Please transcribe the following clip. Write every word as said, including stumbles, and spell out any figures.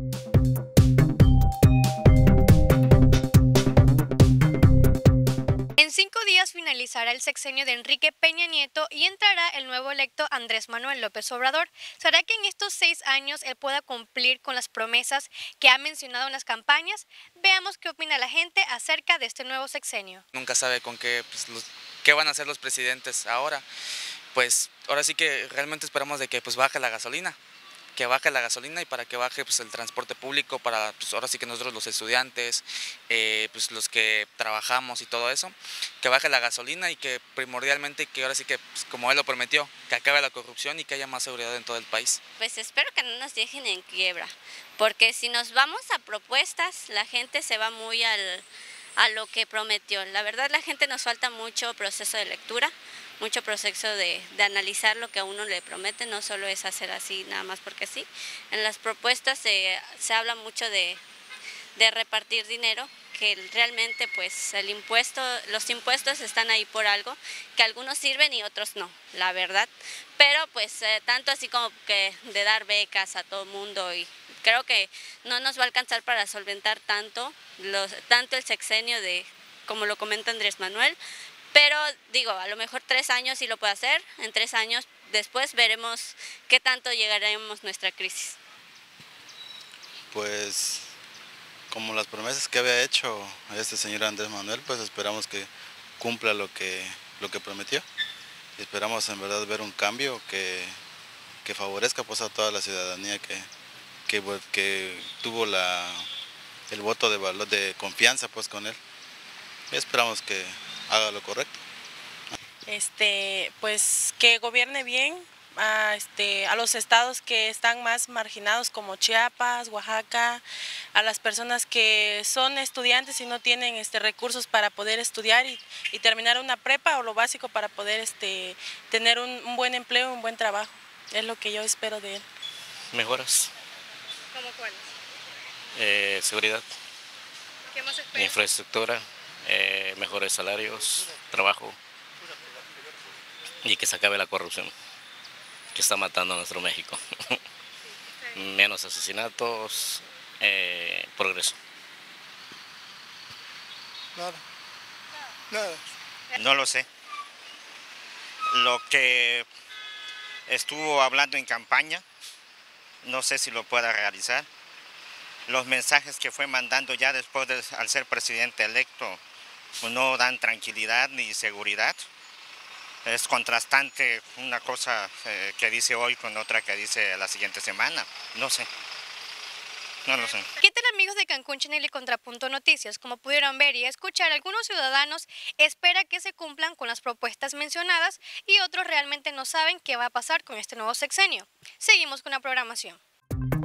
En cinco días finalizará el sexenio de Enrique Peña Nieto y entrará el nuevo electo Andrés Manuel López Obrador. ¿Será que en estos seis años él pueda cumplir con las promesas que ha mencionado en las campañas? Veamos qué opina la gente acerca de este nuevo sexenio. Nunca sabe con qué, pues, los, qué van a hacer los presidentes ahora. Pues ahora sí que realmente esperamos de que pues baje la gasolina. que baje la gasolina y para que baje pues, el transporte público, para pues, ahora sí que nosotros los estudiantes, eh, pues los que trabajamos y todo eso, que baje la gasolina y que primordialmente que ahora sí que pues, como él lo prometió, que acabe la corrupción y que haya más seguridad en todo el país. Pues espero que no nos dejen en quiebra, porque si nos vamos a propuestas, la gente se va muy al, a lo que prometió. La verdad, la gente nos falta mucho proceso de lectura, mucho proceso de, de analizar lo que a uno le promete, no solo es hacer así nada más porque sí. En las propuestas se, se habla mucho de, de repartir dinero, que realmente pues el impuesto, los impuestos están ahí por algo, que algunos sirven y otros no, la verdad. Pero pues eh, tanto así como que de dar becas a todo el mundo, y creo que no nos va a alcanzar para solventar tanto, los, tanto el sexenio de, como lo comenta Andrés Manuel. Pero digo, a lo mejor tres años sí lo puede hacer, en tres años después veremos qué tanto llegaremos a nuestra crisis. Pues como las promesas que había hecho este señor Andrés Manuel, pues esperamos que cumpla lo que, lo que prometió. Y esperamos en verdad ver un cambio que, que favorezca pues a toda la ciudadanía que, que, que tuvo la, el voto de valor de confianza pues con él. Y esperamos que haga lo correcto. Este, pues que gobierne bien a, este, a los estados que están más marginados como Chiapas, Oaxaca, a las personas que son estudiantes y no tienen este, recursos para poder estudiar y, y terminar una prepa o lo básico para poder este, tener un, un buen empleo, un buen trabajo. Es lo que yo espero de él. Mejoras. ¿Cómo cuáles? Eh, seguridad. ¿Qué más esperas? Infraestructura. Eh, mejores salarios, trabajo y que se acabe la corrupción que está matando a nuestro México. Sí, menos asesinatos, eh, progreso. Nada. Nada. No lo sé. Lo que estuvo hablando en campaña, no sé si lo pueda realizar. Los mensajes que fue mandando ya después de al ser presidente electo no dan tranquilidad ni seguridad. Es contrastante una cosa eh, que dice hoy con otra que dice la siguiente semana. No sé. No lo sé. ¿Qué tal, amigos de Cancún Channel y Contrapunto Noticias? Como pudieron ver y escuchar, algunos ciudadanos esperan que se cumplan con las propuestas mencionadas y otros realmente no saben qué va a pasar con este nuevo sexenio. Seguimos con la programación.